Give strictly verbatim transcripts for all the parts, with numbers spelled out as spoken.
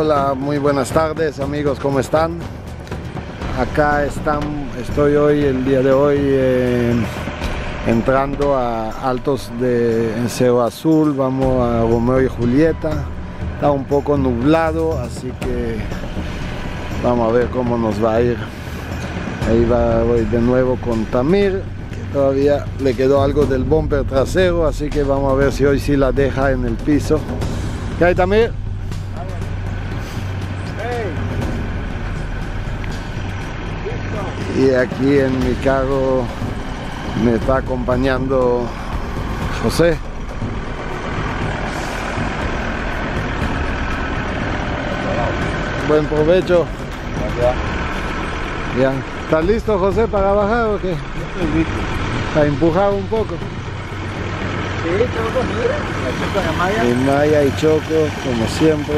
Hola, muy buenas tardes amigos, ¿cómo están? Acá están, estoy hoy, el día de hoy, eh, entrando a Altos de Cerro Azul. Vamos a Romeo y Julieta. Está un poco nublado, así que vamos a ver cómo nos va a ir. Ahí va, voy de nuevo con Tamir, que todavía le quedó algo del bumper trasero, así que vamos a ver si hoy sí la deja en el piso. ¿Qué hay, Tamir? Y aquí en mi carro me está acompañando José. Buen provecho. Bien. ¿Estás listo, José, para bajar o qué? Estoy listo. ¿Está empujado un poco? Sí, Choco, mira. La Choco de Maya. Y Maya y Choco, como siempre.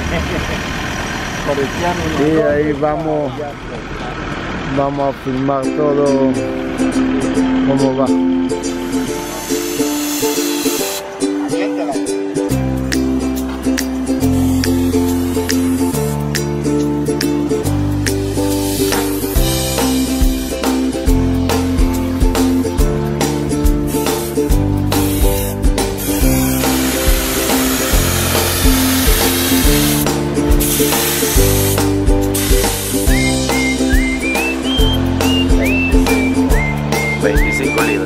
Y ahí vamos. Vamos a filmar todo cómo va. veinticinco libras.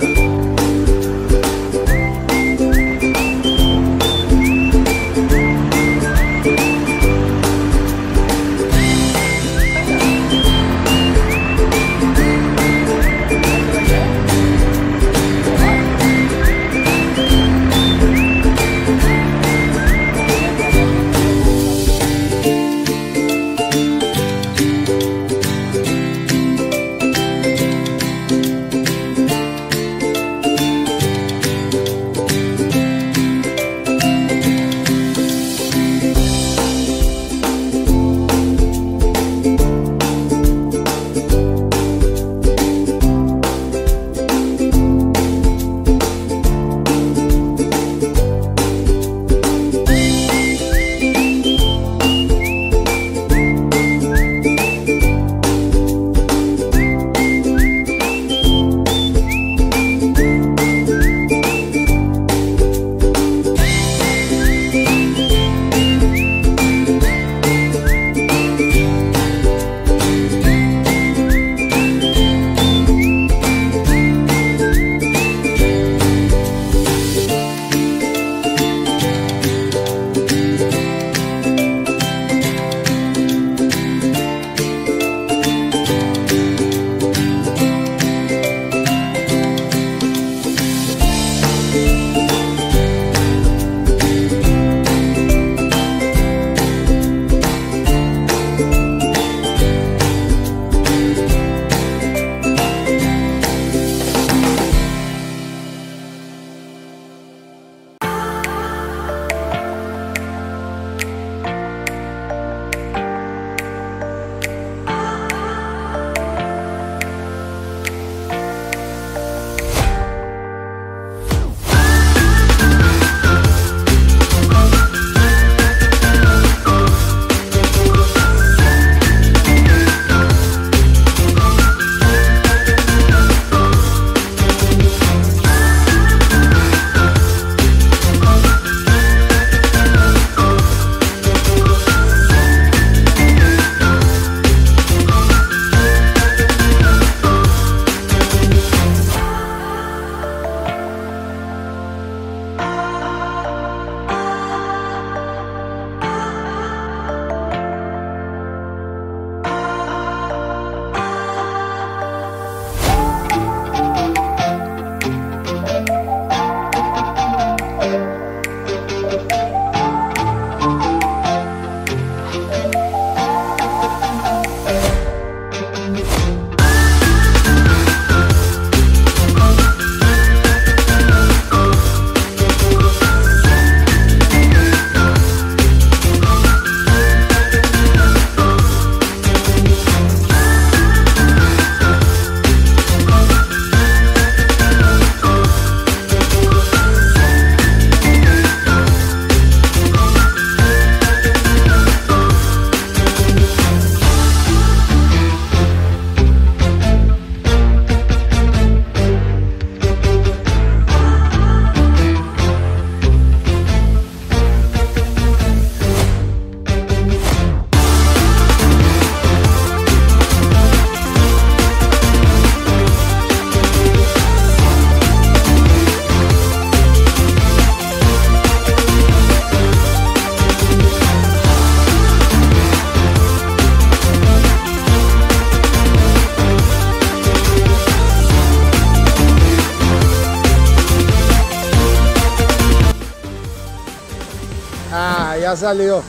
salió.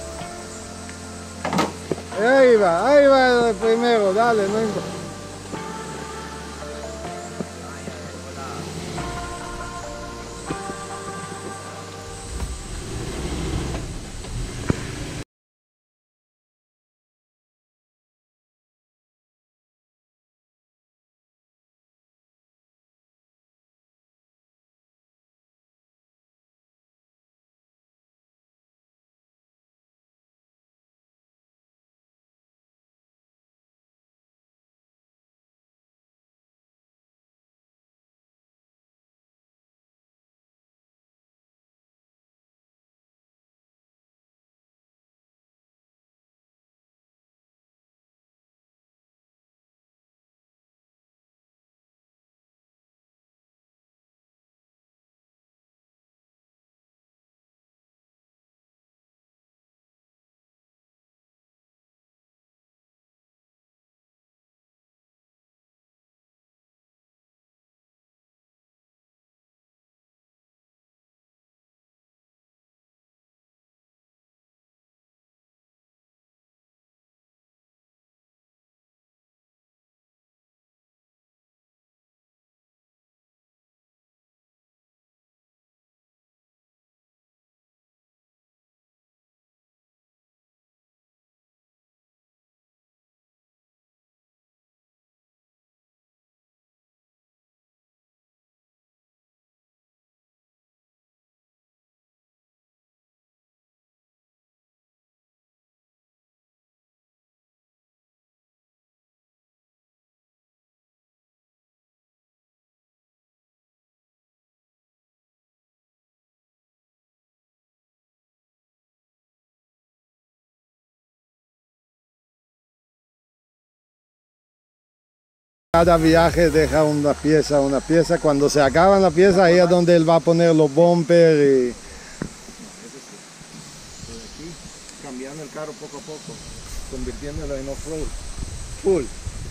Ahí va, ahí va el primero, dale, no importa. Cada viaje deja una pieza, una pieza. Cuando se acaban la pieza, ahí es donde él va a poner los bumpers y... Aquí, cambiando el carro poco a poco, convirtiéndolo en off-road. Full.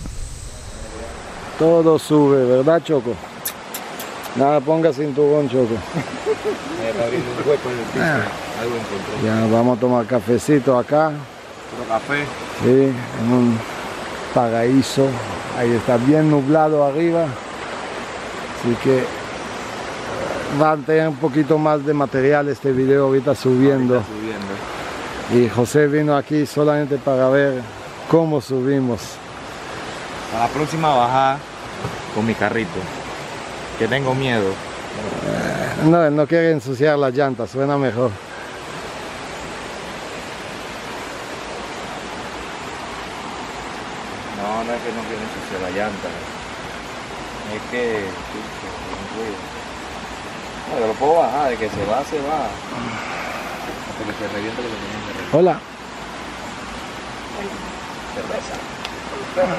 Todo sube, ¿verdad, Choco? Nada, ponga cinturón, Choco. Me está abriendo un hueco en el piso. Ah. Algo encontré. Ya vamos a tomar cafecito acá. Puro café. Sí, en un paraíso. Ahí está bien nublado arriba. Así que va a tener un poquito más de material este video ahorita subiendo. Ahorita subiendo. Y José vino aquí solamente para ver cómo subimos. A la próxima bajada con mi carrito. Que tengo miedo. No, él no quiere ensuciar las llantas, suena mejor. No, no es que no quiero ensuciar la llanta. Es que... No, yo lo puedo bajar, de que se va, se va. Hasta que se reviente lo que tenía que reventar. Hola. Cerveza.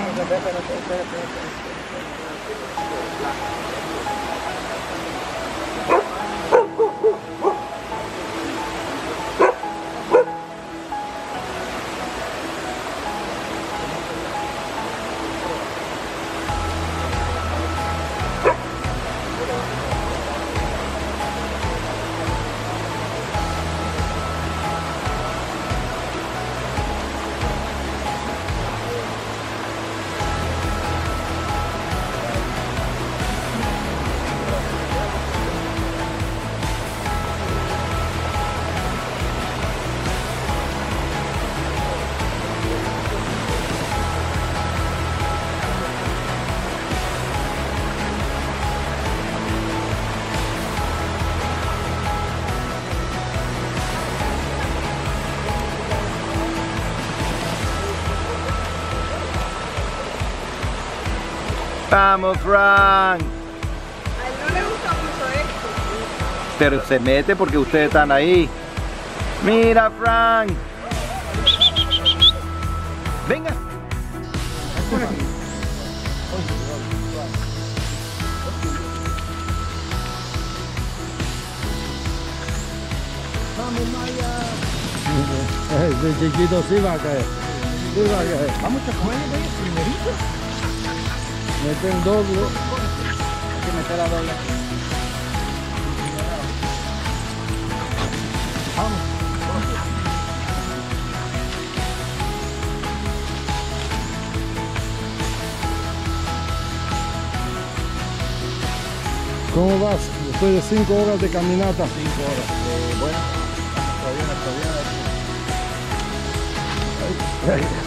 Vamos, Frank. A él no le gusta mucho esto. Pero se mete porque ustedes están ahí. Mira, Frank. Venga. Vamos, Maya. Ese chiquito sí va a caer. Sí va a caer. Vamos a comer primerito. Meten doble. Hay que meter la doble. Vamos. ¿Cómo vas? Después de cinco horas de caminata. Cinco horas. Eh, bueno, todavía no, todavía no.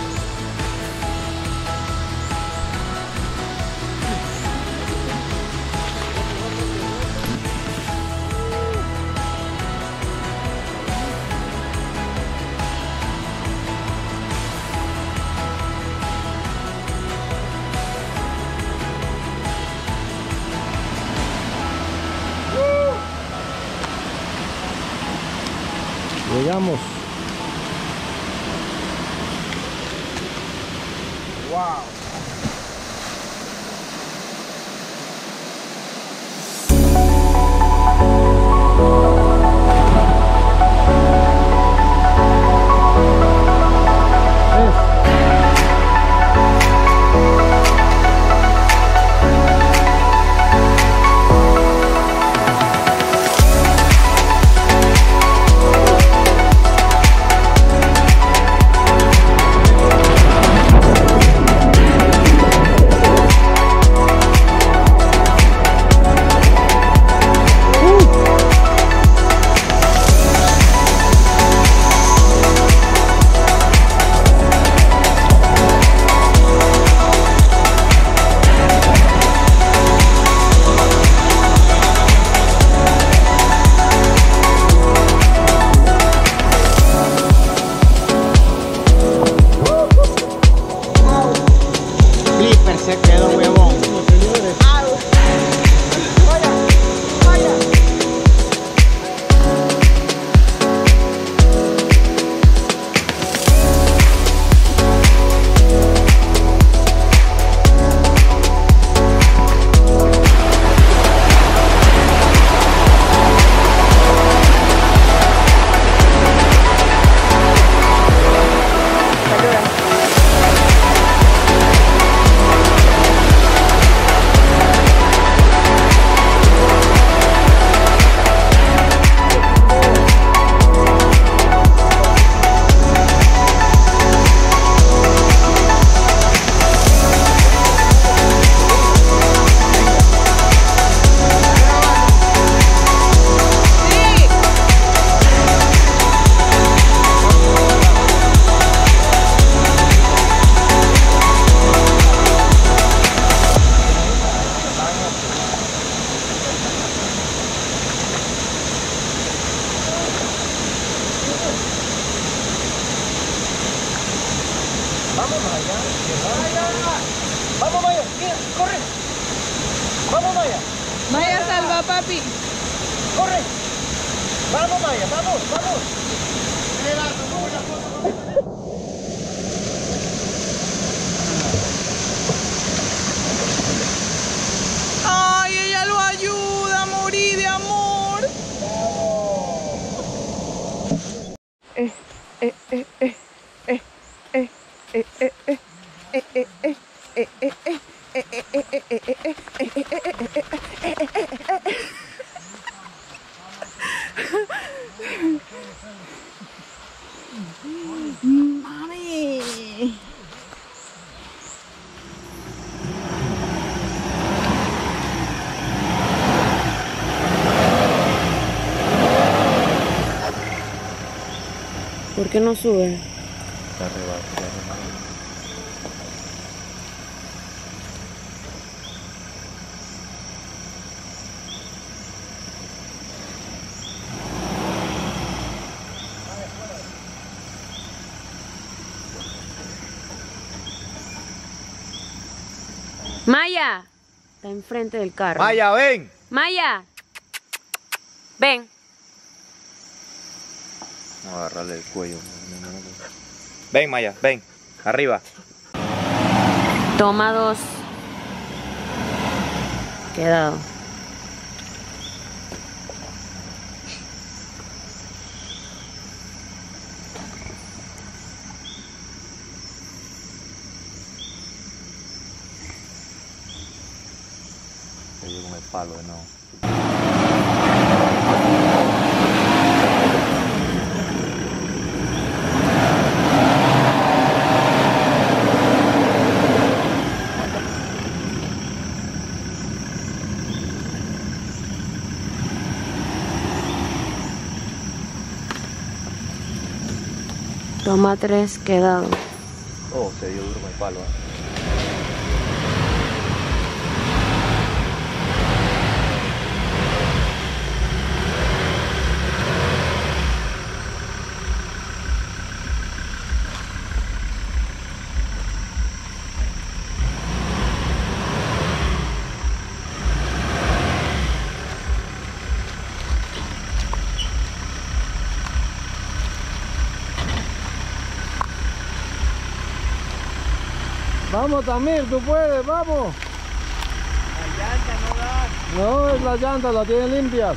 Llegamos. Wow. Se quedó, huevón. Vaya, vaya. Vamos, Maya. Vamos, Maya. Mira, corre. Vamos, Maya. Maya, salva, papi. Corre. Vamos, Maya. Vamos, vamos. Ay, ella lo ayuda a morir de amor. Eh, eh, eh, eh, eh, eh, eh, eh, eh, eh, eh, eh, eh, eh, eh. Mami. ¿Por qué no sube? Está arriba, está arriba. Maya, está enfrente del carro. Maya, ven. Maya, ven. Vamos a agarrarle el cuello. Ven, Maya, ven. Arriba. Toma dos. Quedado. Le dio con el palo de nuevo. Va tres quedado. Oh, se dio duro con el palo. ¿eh? Vamos Tamir, tú puedes, vamos. La llanta no da. No, es la llanta, la tienen limpias.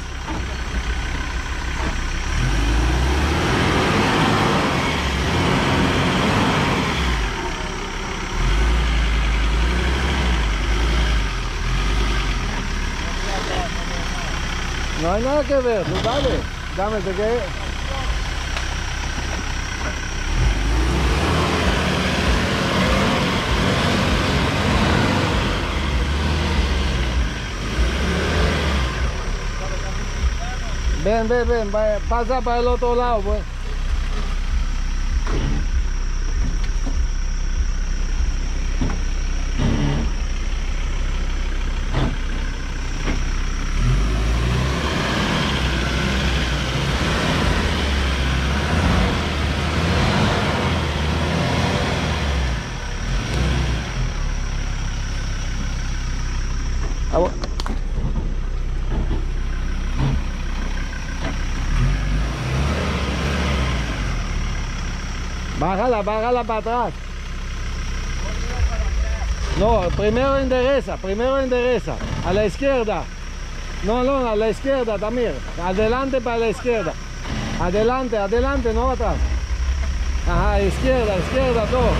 No hay nada que ver, tú dale, dame te que. Ven, ven, ven, vaya, pasa para el otro lado, pues. Ah, bueno. Bájala, bájala para atrás. No, primero endereza, primero endereza. A la izquierda. No, no, a la izquierda también. Adelante para la izquierda. Adelante, adelante, no atrás. Ajá, izquierda, izquierda, todo.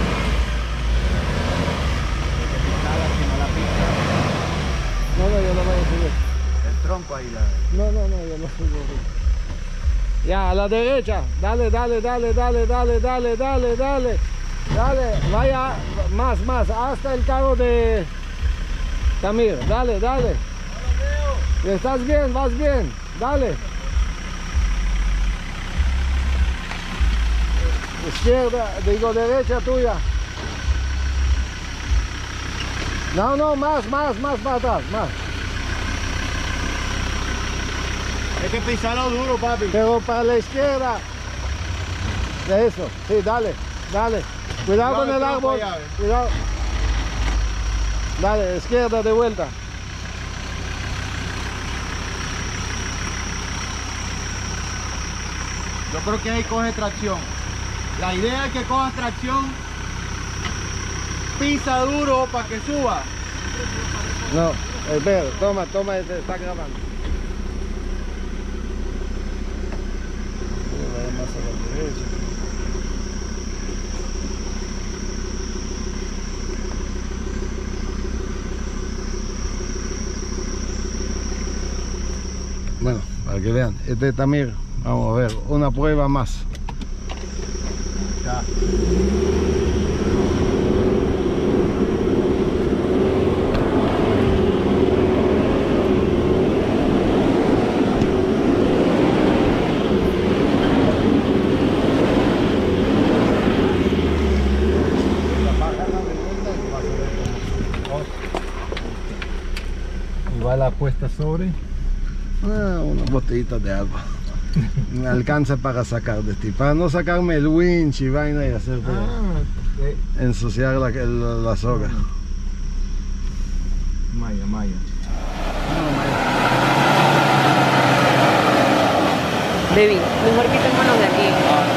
No, no, yo no voy a subir. El tronco ahí la. No, no, no, yo no subo. Ya, a la derecha, dale, dale, dale, dale, dale, dale, dale, dale, dale, vaya, más, más, hasta el carro de Tamir, dale, dale. Estás bien, vas bien, dale. Izquierda, digo derecha tuya. No, no, más, más, más para atrás, más. Hay que pisarlo duro, papi. Pero para la izquierda. De eso, sí, dale, dale. Cuidado con el árbol. Cuidado. Dale, izquierda de vuelta. Yo creo que ahí coge tracción. La idea es que coja tracción. Pisa duro para que suba. No, espera, toma, toma, este, está grabando. Más a la derecha. Bueno, para que vean, este es Tamir, vamos a ver, una prueba más. Ya. Igual la puesta sobre ah, unas botellitas de agua. Me alcanza para sacar de este, para no sacarme el winch y vaina y hacer Ah, eh, ensuciar la, la, la soga. Maya, Maya. Baby, mejor quitémonos de aquí.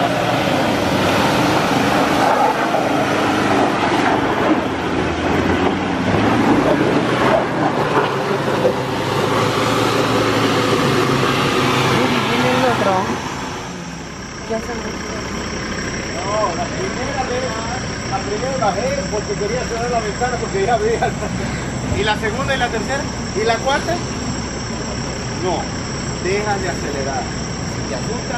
¿Viene el otro? ¿Qué hacemos? No, la primera vez, la primera bajé porque quería cerrar la ventana porque ya veía. ¿Y la segunda y la tercera? ¿Y la cuarta? No, deja de acelerar. Si te asustas,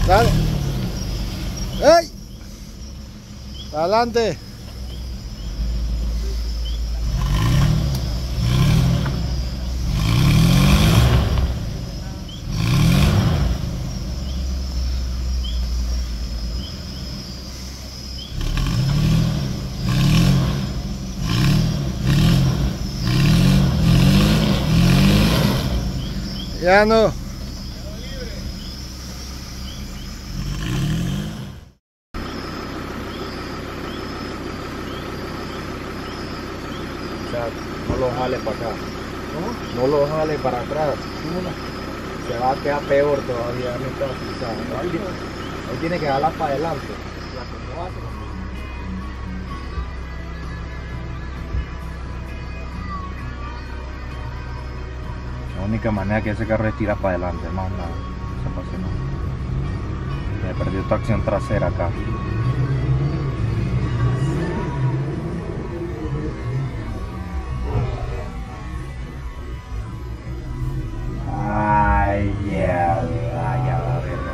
Dale. ¡Ey! Adelante. Ya no. O sea, no lo jale para acá. ¿Cómo? No lo jale para atrás. Se va a quedar peor todavía. No está, o sea, no, él, él tiene que jalar para adelante. La única manera que ese carro es tirar para adelante, más nada. Se pase nada. Me perdió tracción trasera acá. Ay, yeah, ay, ya va a ver.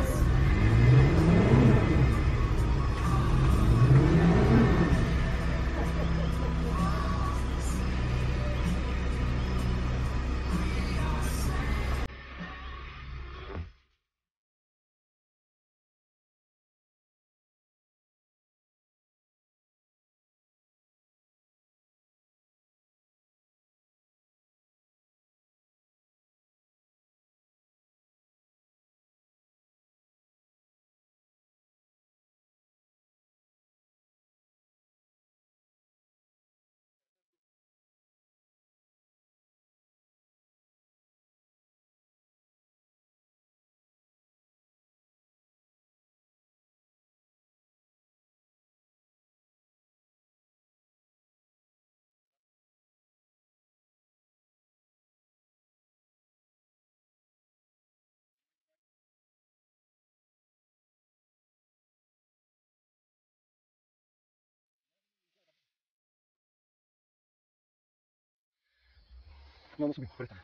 No, no subimos, préstame.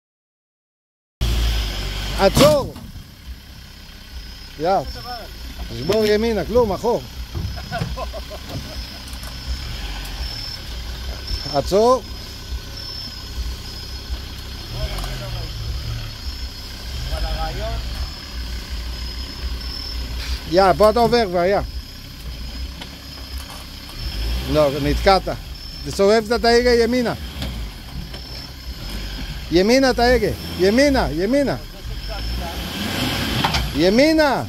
עצור! יאט, תשבור ימינה, כלום, אחור. עצור. יא, פה אתה עובר כבר, יא. לא, נתקעת. תסובב את ההגה ימינה. ימינה את ההגה, ימינה, ימינה. ימינה.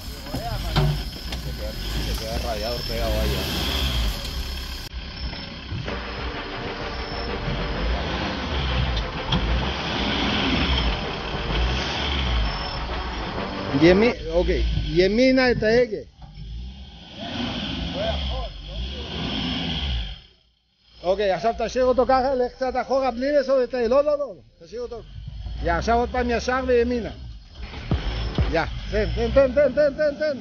ימי, אוקיי, ימינה את ההגה. אוקיי, עכשיו תשאיר אותו ככה, לך קצת אחורה בלי לסוד את ההגה. לא, לא, לא, תשאיר אותו. יא, עכשיו עוד פעם ישר וימינה. יא, תן, תן, תן, תן, תן, תן, תן.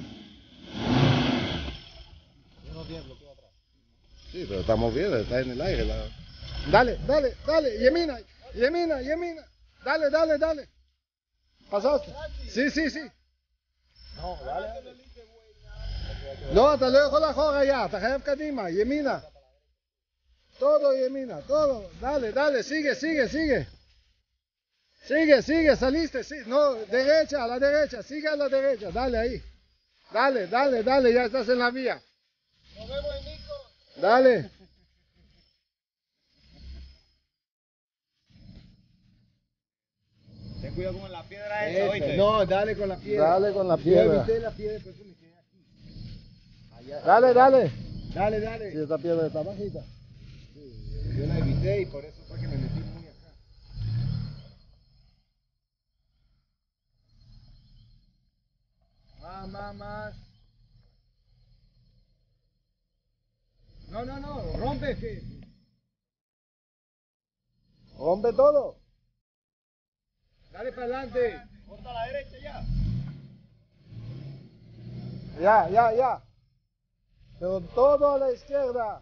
Sí, pero estamos bien, está en el aire. La... Dale, dale, dale, yemina, yemina, yemina. Dale, dale, dale. ¿Pasaste? Sí, sí, sí. No, dale. No, אתה לא יכול אחורה ya, אתה חייב קדימה, ימינה. Todo yemina, todo. Dale, dale, sigue, sigue, sigue. Sigue, sigue, saliste, sí. No, derecha, a la derecha, sigue a la derecha, dale ahí. Dale, dale, dale, ya estás en la vía. Nos vemos, Nico. Dale. Ten cuidado con la piedra esa, ¿oíste? No, dale con la piedra. Dale con la Yo piedra. evité la piedra, por eso me quedé aquí. Allá. Dale, dale. Dale, dale. Si esta piedra está bajita. Sí, yo la evité y por eso fue que me metí muy acá. Más, más, más. No, no, no, rompe que. Rompe todo. Dale para adelante. Ponte a la derecha ya. Ya, ya, ya. Pero todo a la izquierda.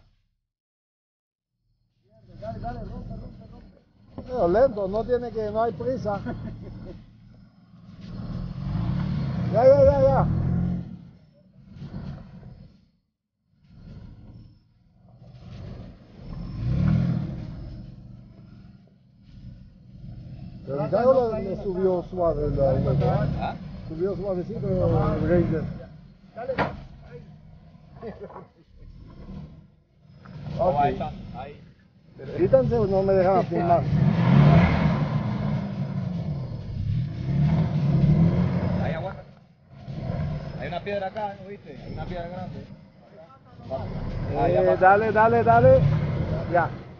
Dale, dale, rompe, rompe, rompe. Pero lento, no tiene que, no hay prisa. Ya, ya, ya, ya. subió suave el ¿Ah? Subió suavecito el Ranger. Dale. Ok. Ahí está, ahí. Quítanse o no me dejan filmar. Ahí aguanta. Hay una piedra acá, ¿no viste? Hay una piedra grande. Eh, dale, dale, dale. Ya.